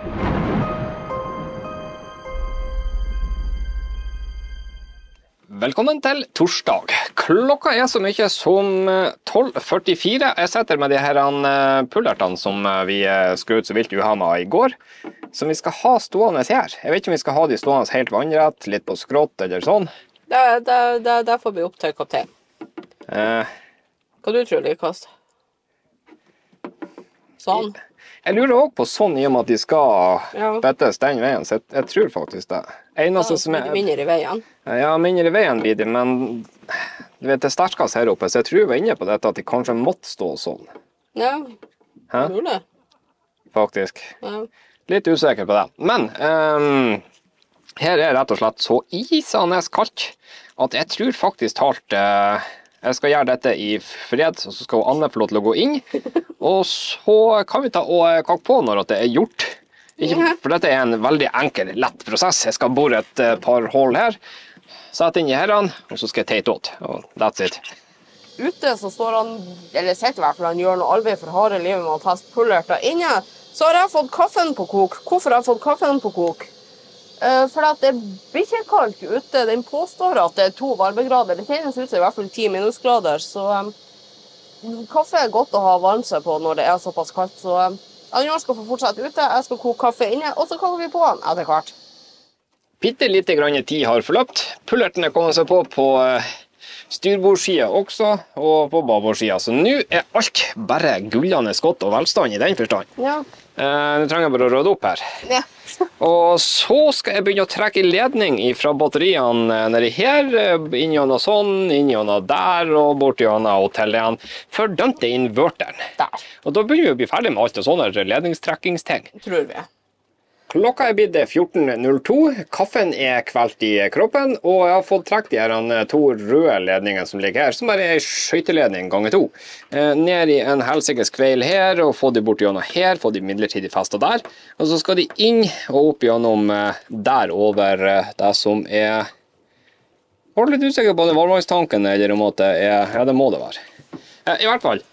Velkommen til torsdag. Klokka er så mye som 12:44. Jeg setter med de her pullertene som vi skrøt så vilt uhamma i går, som vi skal ha stående her. Jeg vet ikke om vi skal ha de stående helt vannrett, litt på skrått eller sånn. Det får vi opp til kaptein. Hva du tror likast? Sånn? Jeg lurer også på sånn i og med at de skal bettes den veien, så jeg tror faktisk det. Eneste som er mindre i veien. Ja, mindre i veien blir det, men du vet, det sterkest her oppe, så jeg tror jeg var inne på dette at de kanskje måtte stå sånn. Ja, jeg tror det. Faktisk. Ja. Litt usikker på det. Men her er rett og slett så isende kaldt at jeg tror faktisk jeg skal gjøre dette i fred, og så skal Anne få lov til å gå inn. Og så kan vi ta og kakke på når det er gjort. For dette er en veldig enkel, lett prosess. Jeg skal bore et par hull her, sette inn i herren, og så skal jeg teite åt. Og that's it. Ute så står han, eller sitter i hvert fall, han gjør noe arbeid for harde livet med å teste pullerter. Inne så har jeg fått kaffen på kok. Hvorfor har jeg fått kaffen på kok? For at det blir ikke kaldt ute. Den påstår at det er 2 varmegrader. Det kjennes ut som i hvert fall 10 minusgrader. Så kaffe er godt å ha varmt seg på når det er såpass kaldt. Så Anne skal få fortsette ute. Jeg skal koke kaffe inne, og så kaller vi på han etter hvert. Bitte lite grann tid har forløpt. Pullerten er kommet seg på styrbordssida også, og på babordssida. Så nå er alt bare gullende godt og velstand i den forstand. Ja. Nå trenger jeg bare å rydde opp her. Ja. Og så skal jeg begynne å trekke ledning fra batteriene nedi her, inn gjennom sånn, inn gjennom der og bort gjennom hotellet igjen, fordømte inverteren. Der. Og da begynner vi å bli ferdig med alt og sånne ledningstrekkingsting. Tror vi. Klokka er blitt 14:02, kaffen er kvelt i kroppen, og jeg har fått trekt de her 2 røde ledningene som ligger her, som bare er en skøyteledning ganger 2. Ned i en helsikes kveil her, og få de bort gjennom her, få de midlertidig festet der, og så skal de inn og opp gjennom der over det som er... Var du litt usikker på det varmtvannstanken, eller om at det er... Ja, det må det være. I hvert fall.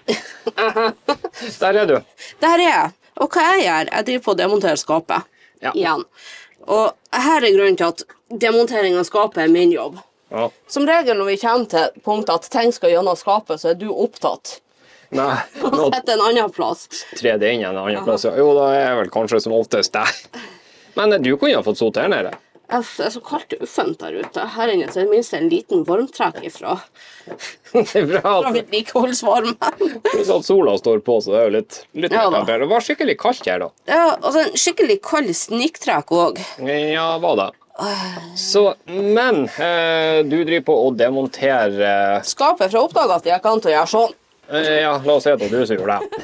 Der er du. Der er jeg. Og hva jeg gjør? Jeg driver på å demontere skapet igjen. Og her er grunnen til at demontering av skapet er min jobb. Ja. Som regel når vi kommer til punktet at ting skal gjennom skapet, så er du opptatt. Nei. Og setter en annen plass. Tre det inn en annen plass. Jo, da er jeg vel kanskje som oftest det. Men du kunne ha fått sot her nede. Det er så kaldt og uffent der ute. Her inne så er det minst en liten varmtrekk ifra. Fra vedlikeholdsvarme. Pluss at sola står på, så det er jo litt temperert. Det var skikkelig kaldt her da. Ja, altså en skikkelig kald sniktrekk også. Ja, var det. Så, men du driver på å demontere... Skapet fra oppdaget at jeg kan til å gjøre sånn. Ja, la oss se at du som gjorde det.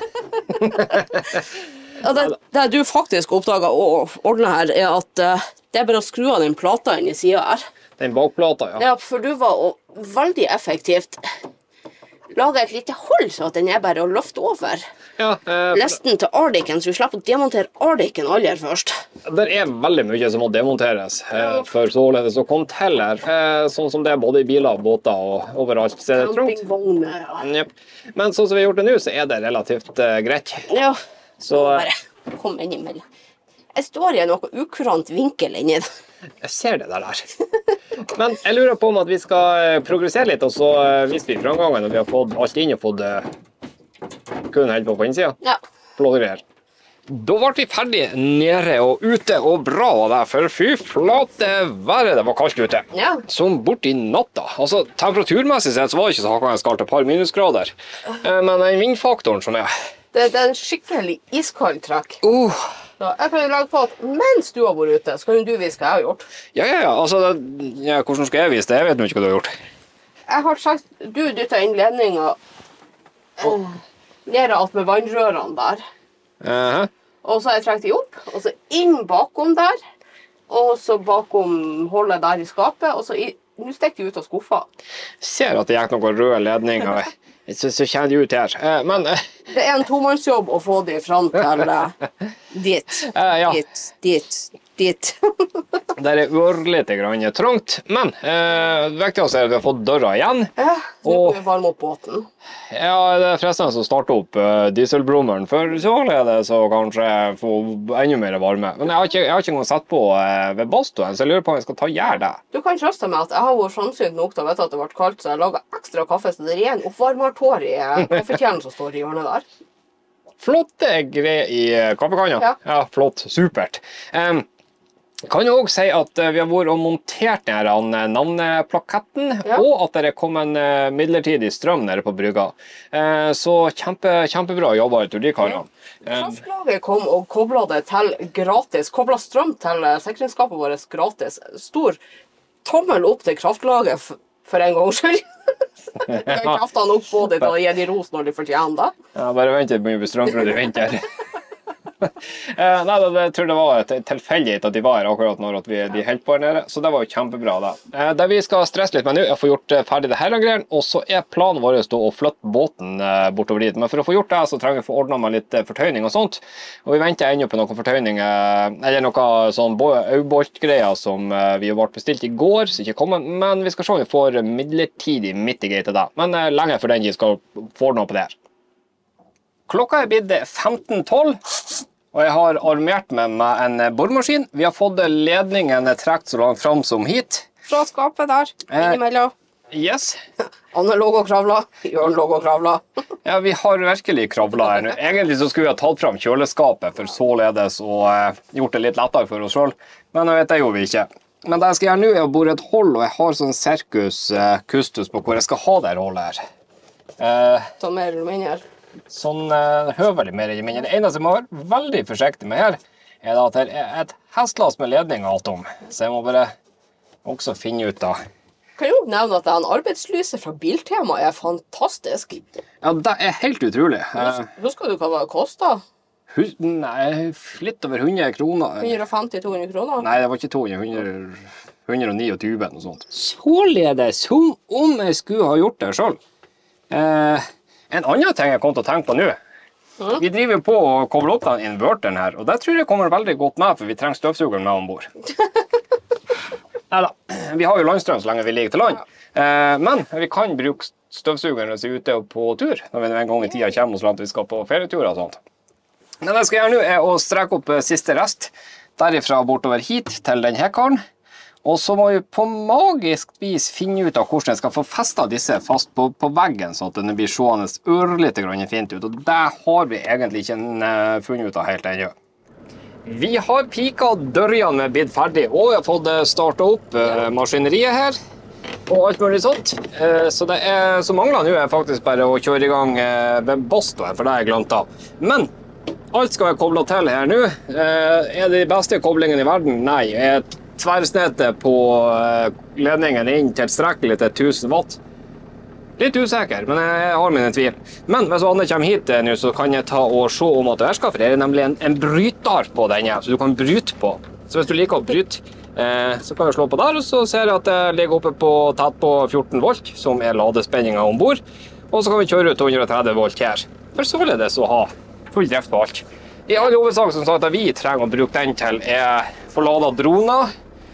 Det du faktisk oppdaget å ordne her er at det er bare å skru av den plata inn i siden her. Den bakplata, ja. Ja, for du var veldig effektivt laget et lite hold så at den er bare å løfte over. Ja, Lesten til Ardicen, så vi slipper å demontere Ardicen aller først. Det er veldig mye som må demonteres for således å komme til her. Sånn som det er både i biler, båter og overalt. Så er det trångt. Campingvogner, ja. Men sånn som vi har gjort det nå, så er det relativt greit. Ja, så bare kom inn imellom. Jeg står i en noe ukurant vinkel inni det. Jeg ser det der. Men jeg lurer på om at vi skal progressere litt, og så viser vi framgangen når vi har fått alt inn og fått kun helt på innsida. Ja. Flotte greier. Da ble vi ferdig nede og ute og bra der, for fy flate været, det var kaldt ute. Ja. Som bort i natta. Altså, temperaturmessig sett så var det ikke så hakkende kaldt, et par minusgrader. Men den vindfaktoren som er... Det er en skikkelig iskald trekk. Så jeg kan jo lage på at mens du har vært ute, så kan du vise hva jeg har gjort. Ja, altså, hvordan skal jeg vise det? Jeg vet ikke hva du har gjort. Jeg har sagt, du dyttet inn ledninger nede alt med vannrørene der. Og så har jeg trekt de opp, og så inn bakom der, og så bakom hullet der i skapet, og så nå stikker de ut av skuffa. Ser at det gikk noen røde ledninger. Så kjenner de ut her. Men... Det er en tomannsjobb å få de fram til dit. Ja. Dit. dit. Det er ørlite grann trangt, men det viktigste er at vi har fått døra igjen. Ja, nå kan vi varme opp båten. Ja, det er fristende å starte opp dieselbrommeren, for så er det så kanskje få enda mer varme. Men jeg har ikke engang satt på ved badstuen, så jeg lurer på om jeg skal gjøre det. Du kan trøste meg at jeg har vært framsynt nok til å vite at det ble kaldt, så jeg laget ekstra kaffe, så det er en oppvarmertår i kaffekjernen som står i hjørnet der. Flotte greier i kaffekanna. Ja, flott. Supert. Kan jo også si at vi har vært og montert denne navneplaketten, og at det kom en midlertidig strøm nede på brygga. Så kjempebra jobba ut de karene. Kraftlaget kom og koblet det til gratis, koblet strøm til sikringsskapet vårt gratis. Stor tommel opp til kraftlaget for en gang skyld. Jeg kraftet nok på det til å gi de ros når de fortjener det. Ja, bare vent til det blir strømfrød i vinter. Nei, jeg tror det var tilfeldighet at de var her akkurat når de helt på her nede, så det var jo kjempebra da. Det vi skal stresse litt med nå er å få gjort ferdig det her greiene, og så er planen vår å flytte båten bortover dit. Men for å få gjort det, så trenger vi å få ordnet med litt fortøyning og sånt, og vi venter ennå på noen fortøyning, eller noen sånn auboltgreier som vi har vært bestilt i går, så ikke kommet, men vi skal se om vi får midlertidig mitigate det, men lenge for den vi skal få ordnet på det her. Klokka er blitt 15:12, og jeg har armert med meg en boremaskin. Vi har fått ledningen trekt så langt fram som hit. Fra skapet der, innimellom. Yes. Anne lå og kravla, Jørn lå og kravla. Ja, vi har virkelig kravla her nå. Egentlig så skulle vi ha tatt fram kjøleskapet for således og gjort det litt lettere for oss selv, men det gjorde vi ikke. Men det jeg skal gjøre nå er å bore et hold, og jeg har sånn Circus Custus på hvor jeg skal ha det her holdet her. Sånn mer eller mindre. Sånn høvelig mer eller mindre. Det eneste jeg må være veldig forsiktig med her, er at det er et hestlass med ledning alt om. Så jeg må bare også finne ut da. Kan jo nevne at den arbeidslyset fra Biltema er fantastisk. Ja, det er helt utrolig. Husker du hva det kostet? Nei, litt over 100 kroner. 150-200 kroner? Nei, det var ikke 200, 129 noe sånt. Således som om jeg skulle ha gjort det selv. En annen ting jeg kom til å tenke på nå. Vi driver på å koble opp den inverteren her, og det tror jeg kommer veldig godt med, for vi trenger støvsugeren med ombord. Neida, vi har jo landstrøm så lenge vi ligger til land. Men vi kan bruke støvsugeren og se ute på tur, når vi en gang i tida kommer oss langt vi skal på ferieturer og sånt. Men det jeg skal gjøre nå er å strekke opp siste rest, derifra bortover hit til den hekkaren. Og så må vi på magisk vis finne ut av hvordan jeg skal få festet disse fast på veggen, sånn at den blir seende ørlite grann fint ut. Og det har vi egentlig ikke funnet ut av helt ennå. Vi har pika dørjene med blitt ferdig, og vi har fått startet opp maskineriet her, og alt mulig sånt. Så det som mangler nå er faktisk bare å kjøre i gang ved badstuen, for det har jeg glemt av. Men alt skal jeg koble til her nå. Er det de beste koblingene i verden? Nei. Tverrsnittet på ledningen inn tilstrekkelig til 1000 watt. Litt usikker, men jeg har mine tvil. Men hvis Anne kommer hit nå, så kan jeg ta og se om at det her skal, for det er nemlig en bryter på denne, så du kan bryte på. Så hvis du liker å bryte, så kan vi slå på der, og så ser jeg at det ligger oppe på tett på 14 volt, som er ladespenningen ombord. Og så kan vi kjøre ut 130 volt her. For således å ha full drift på alt. I alle hovedsak som sagt at vi trenger å bruke den til få ladet droner,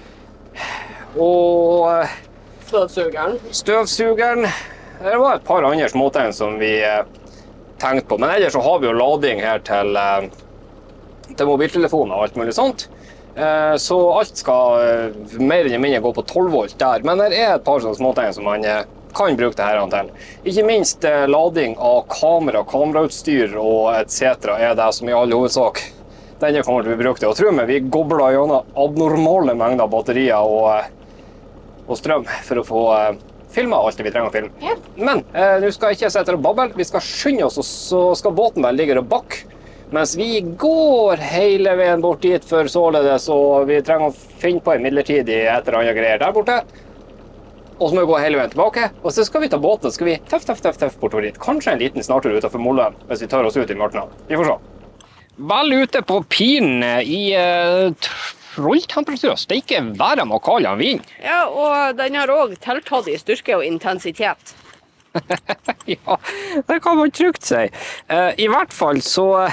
og støvsugeren. Det var et par andre småting som vi tenkte på, men ellers så har vi jo lading her til mobiltelefoner og alt mulig sånt. Så alt skal mer eller mindre gå på 12 volt der, men det er et par sånne småting som man kan bruke det her til. Ikke minst lading av kamerautstyr og etc. er det som i all hovedsak denne kommer til å bli brukt til. Og tro meg, vi gobler gjennom abnormale mengder batterier og strøm for å få filmet alt det vi trenger å filme. Men nå skal jeg ikke sette og babble, vi skal skynde oss, og så skal båten vel ligge og bakke, mens vi går hele veien bort dit for således, og vi trenger å finne på en midlertidig et eller annet greier der borte. Og så må vi gå hele veien tilbake, og så skal vi ta båten, så skal vi tøff bortover dit. Kanskje en liten snartur utenfor Molløen, hvis vi tar oss ut i mørkene. Vi får se. Vel ute på piren i trolltemperatur, det er ikke været med å kalle han vind. Ja, og den har også tiltatt i styrke og intensitet. Ja, det kan man trygt si. I hvert fall så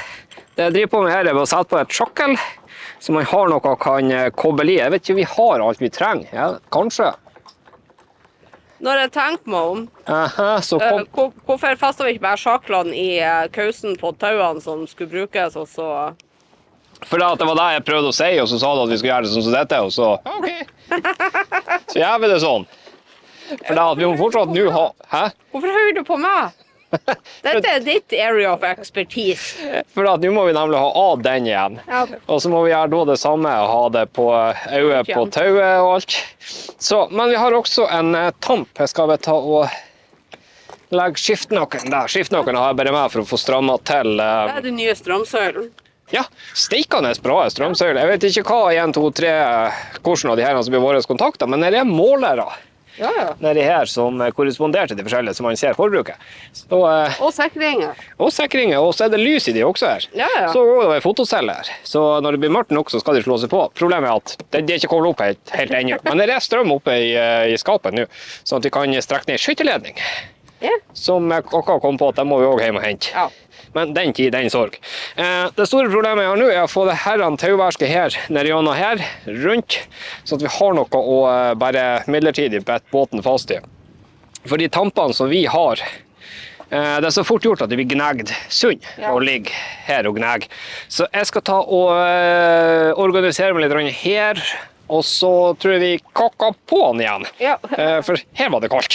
Det jeg driver på med her er å sette på et sjokkel, så man har noe kan koble i. Jeg vet ikke, vi har alt vi trenger. Ja, kanskje. Når jeg tenker meg om, Så kom... hvorfor festet vi ikke bare sjaklene i kausen på tauene som skulle brukes, og så... For det var det jeg prøvde å si, og så sa du at vi skulle gjøre det sånn som dette, og så... Ok. Så gjør vi det sånn. For det at vi må fortsatt nå ha... Hæ? Hvorfor hører du på meg? Dette er ditt area of expertise. For at nå må vi nemlig ha av den igjen. Ja. Og så må vi gjøre da det samme og ha det på øyet på tauet og alt. Så, men vi har også en tamp. Jeg skal vel ta og legge skiftnøkkelen der. Skiftnøkkelen har jeg bare med for å få strammet til. Det er den nye strømsøylen. Ja, steikende bra strømsøyler. Jeg vet ikke hva 1, 2, 3, hvordan av de her som blir våre kontakter, men det er målere. Ja. Nede her som korresponderer til de forskjellige som man ser forbruket. Så, og sikringer. Og sikringer, og så er det lys i de også her. Ja. Så går det fotoceller, så når det blir mørkt nok så skal de slå seg på. Problemet er at det er ikke koblet opp helt ennå, men det er strøm oppe i skapet nå, sånn at vi kan strekke ned skytteledning. Ja. Som akkurat kom på at det må vi også hjem og hente. Ja. Men den tid, den sorg. Det store problemet jeg har nå er å få det herren tauverket her, nede gjennom her, rundt, sånn at vi har noe å bare midlertidig bette båten fast i. For de tampene som vi har, det er så fort gjort at de blir gnegd sunn og ligger her og gneg. Så jeg skal ta og organisere meg litt her, og så tror jeg vi kakker på den igjen. Ja. For her var det kaldt.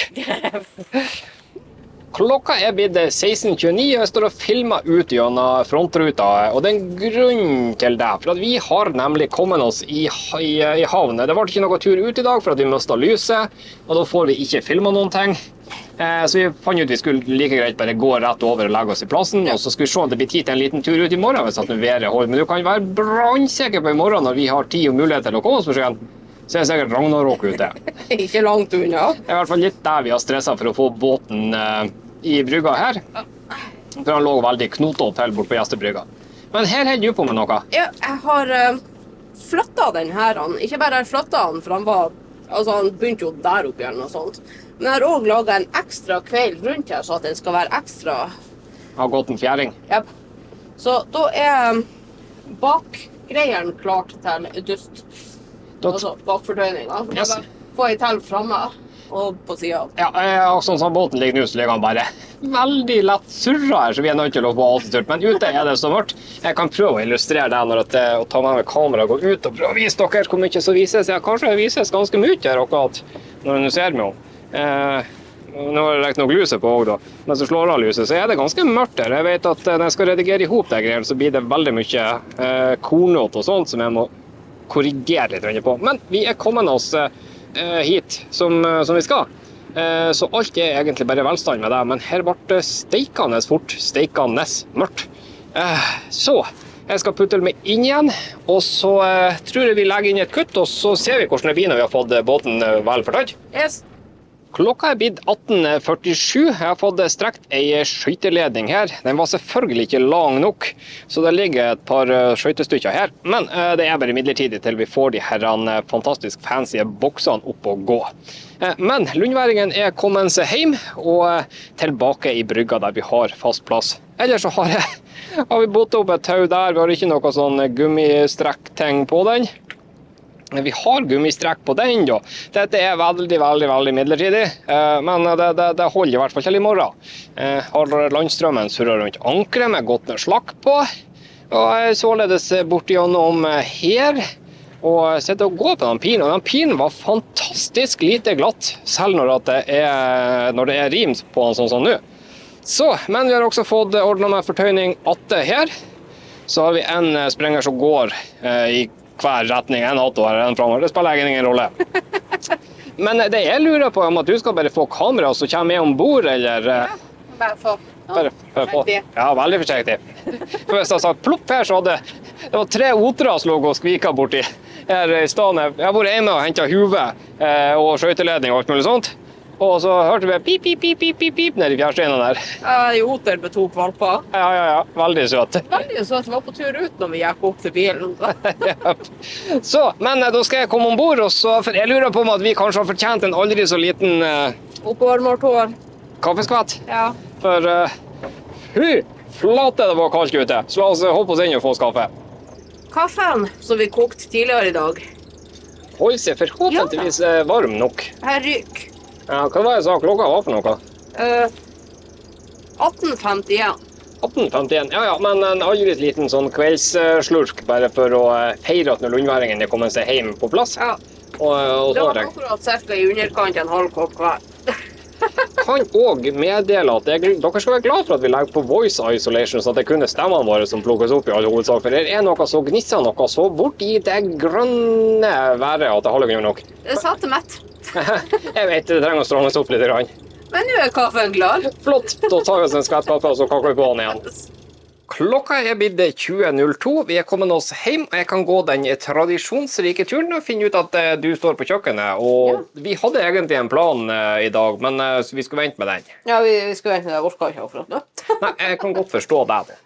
Klokka er blitt 16:29, og jeg står og filmer ut gjennom frontruta, og det er en grunn til det, for at vi har nemlig kommet oss i havn. Det var ikke noe tur ut i dag, for at vi mistet lyset, og da får vi ikke filmet noen ting. Så vi fant ut at vi skulle like greit bare gå rett over og legge oss i plassen, og så skulle vi se om det blir tid til en liten tur ut i morgen, hvis at været holder. Men du kan være brannsikker på i morgen, når vi har tid og mulighet til å komme oss på sjøen, så er det sikkert Ragnarok ute. Ikke langt unna. Det er i hvert fall litt der vi har stresset for å få båten i brygga her. For han lå veldig knotete til bort på gjestebrygga. Men her holder du på med noe. Ja, jeg har flyttet den her. Ikke bare har jeg flyttet den, for han begynte jo der oppe eller noe sånt. Men jeg har også laget en ekstra kveil rundt her, så at den skal være ekstra... Har gått en fjæring. Ja. Så da er bakgreieren klart til dust. Altså bakfordøyninga. Yes. Få jeg til fremme og på siden. Ja, sånn som båten ligger nå, så ligger han bare veldig lett surra her, så vi er nødt til å få alt tørt. Men ute er det så mørkt. Jeg kan prøve å illustrere det når jeg tar med kamera og går ut og prøve å vise dere hvor mye som vises. Ja, kanskje det vises ganske mye her akkurat når du ser meg om. Nå har jeg lagt noe lyset på også da, men så slår av lyset, så er det ganske mørkt her. Jeg vet at når jeg skal redigere ihop det greiene, så blir det veldig mye kornåt og sånt som jeg må korrigere litt på. Men vi er kommet oss hit som vi skal. Så alt er egentlig bare velstand med det, men her ble det steikende fort, steikende mørkt. Så jeg skal putte meg inn igjen, og så tror jeg vi legger inn et kutt, og så ser vi hvordan det blir når vi har fått båten vel fortatt. Yes. Klokka er blitt 18:47. Jeg har fått strekt en skøyteledning her. Den var selvfølgelig ikke lang nok, så det ligger et par skøytestykker her. Men det er bare midlertidig til vi får de her fantastisk fancy boksene opp og gå. Men lundværingen er kommet seg hjem og tilbake i brygga der vi har fast plass. Ellers så har vi båtet opp et tau der. Vi har ikke noe sånn gummistrekk-ting på den. Vi har gummistrekk på den da. Dette er veldig midlertidig, men det holder i hvert fall til i morgen. Har landstrømmen surret rundt ankeret med godt med slakk på, og således bort gjennom her, og sitte og gå på den pinen. Og den pinen var fantastisk lite glatt, selv når det er rim på den sånn som nå. Så, men vi har også fått ordnet med fortøyning atte her. Så har vi en sprenger som går i hver retning, en hattover, en fremover. Det spiller ingen rolle. Men det jeg lurer på om at du skal bare få kamera og så kommer med ombord, eller... Ja, bare få. Bare få. Ja, veldig forsiktig. For hvis jeg sa plopp her, så hadde det var 3 otere som lå og skvika borti her i stedet. Jeg har vært hjemme og hentet huve og skjøyteledning og alt mulig sånt. Og så hørte vi pip, pip, pip, pip, pip, pip nede i fjærsteinen der. Ja, oter betok valper. Ja, veldig søt. Veldig søt, vi var på tur ut når vi gikk opp til bilen. Så, men da skal jeg komme ombord, og så, for jeg lurer på om at vi kanskje har fortjent en aldri så liten Oppvarmert hår. kaffeskvatt. Ja. For fy Flate, det var kaldt ute. Så la oss hoppe oss inn og få oss kaffe. Kaffen som vi kokte tidligere i dag, Hold seg forhåpentligvis varm nok. her ryker. Ja, hva var det jeg sa klokka var for noe? 18.51. 18.51, ja, men en aldri liten sånn kveldsslurk, bare for å feire at når lundværingen er kommet seg hjem på plass. Ja, Og det så var akkurat cirka i underkant en halv kopp hver. kan også meddele at dere skal være glad for at vi legger på voice isolation, så at det kun er stemmene våre som plukkes opp i all hovedsak, for det er noe så gnisser noe så bort i det grønne været at det holder ikke nok. Det satte mett. Jeg vet, det trenger å strammes opp litt. Men nå er kaffen klar. Flott, da tar vi oss en skvett kaffe, og så kakler vi på den igjen. Klokka er blitt 20.02, vi er kommet oss hjem, og jeg kan gå den tradisjonsrike turen og finne ut at du står på kjøkkenet, og vi hadde egentlig en plan i dag, men vi skulle vente med den. Ja, vi skal vente, jeg orker ikke akkurat nå. Nei, jeg kan godt forstå det.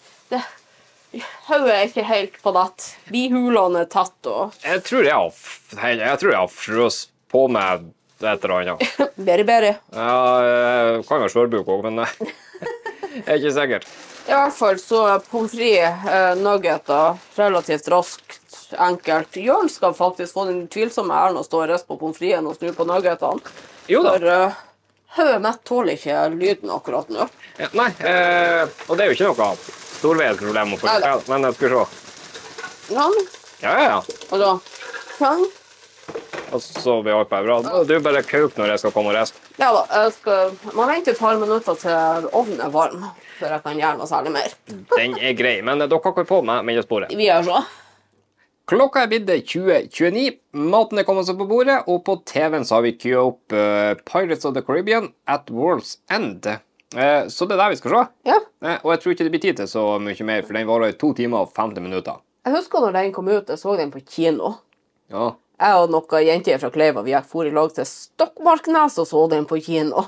Hodet er ikke helt på natt. Bihulene er tatt, og Jeg tror jeg har frøs på med et eller annet. Beri. Ja, jeg kan være svørbuk også, men jeg er ikke sikker. I hvert fall så er pommes frites, nuggeter, relativt raskt, enkelt. Jørn skal faktisk få den tvilsomme æren å stå og riste på pommes fritesen og snu på nuggetene. Jo da. For hodet mitt tåler ikke lyden akkurat nå. Ja, nei, og det er jo ikke noe storveiet problem å få det, men jeg skal se. Ja. Og da, sånn. Og så blir alt bare bra. Du bare kauk når jeg skal komme og reste. Ja da, man venter et par minutter til ovnen er varm, før jeg kan gjøre noe særlig mer. Den er grei, men dere kakker på med middagsbordet. Vi gjør så. Klokka er blitt 20.29, maten er kommet seg på bordet, og på TV-en så har vi køet opp Pirates of the Caribbean at World's End. Så det er der vi skal se. Ja. Og jeg tror ikke det blir tid til så mye mer, for den varer i 2 timer og 50 minutter. Jeg husker når den kom ut, jeg så den på kino. Ja. Jeg og noen jenter fra Kleiva, vi gikk for i lag til Stokmarknes og så den på kino.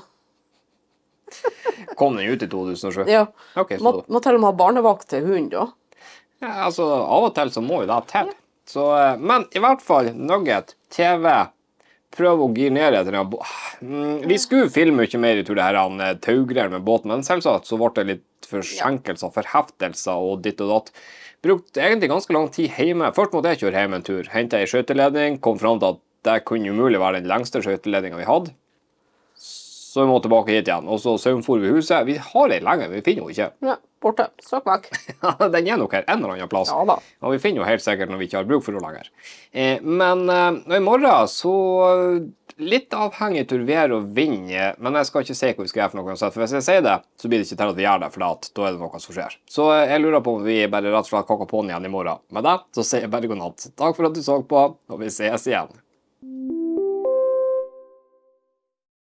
Kom den ut i 2007? Ja, Ok, så må til og med ha barnevakt til hund da. ja, altså, av og til så må jo det til. Så, men i hvert fall, Nugget, TV, prøv å gire ned etter den. Vi skulle filme mye mer i det her taugreier med båten, men selvsagt så ble det litt forsinkelser, forheftelser og ditt og datt. Brukte egentlig ganske lang tid hjemme. Først måtte jeg kjøre hjem en tur, hentet en skjøteledning, kom frem til at det kunne umulig være den lengste skjøteledningen vi hadde. Så vi må tilbake hit igjen, og så søvnfor vi huset. Vi har den lenge, men vi finner jo ikke. Ja, borte. Strakk vekk. Den er nok her en eller annen plass. Ja da. Og vi finner jo helt sikkert når vi ikke har bruk for henne lenger. Men i morgen så litt avhengig til vær og vind, men jeg skal ikke si hva vi skal gjøre for noe uansett. For hvis jeg sier det, så blir det ikke til at vi gjør det, for da er det noe som skjer. Så jeg lurer på om vi bare rett og slett kakker på den igjen i morgen. Med det så sier jeg bare god natt. Takk for at du så på, og vi ses igjen.